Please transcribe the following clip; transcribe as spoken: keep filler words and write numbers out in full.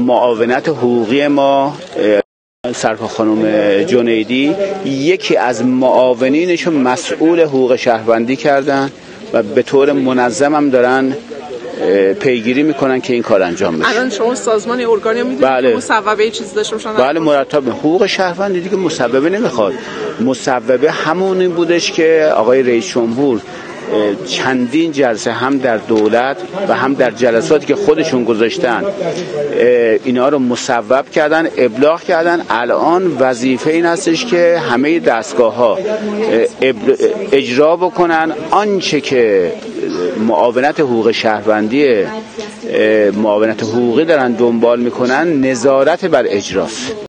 معاونت حقوقی ما سرکار خانم جنیدی یکی از معاونینشون مسئول حقوق شهروندی کردن و به طور منظم هم دارن پیگیری میکنن که این کار انجام بشه. الان شما سازمان ارگانی میدونید بله. که مصوبه چیز داشته باشن؟ بله مرتب. حقوق شهروندی دیگه مصوبه نمیخواد. مصوبه همونی بودش که آقای رئیس جمهور چندین جلسه هم در دولت و هم در جلساتی که خودشون گذاشتن اینا رو مصوب کردن، ابلاغ کردن. الان وظیفه این هستش که همه دستگاه ها اجرا بکنن آنچه که معاونت حقوق شهروندی معاونت حقوقی دارن دنبال میکنن، نظارت بر اجراست.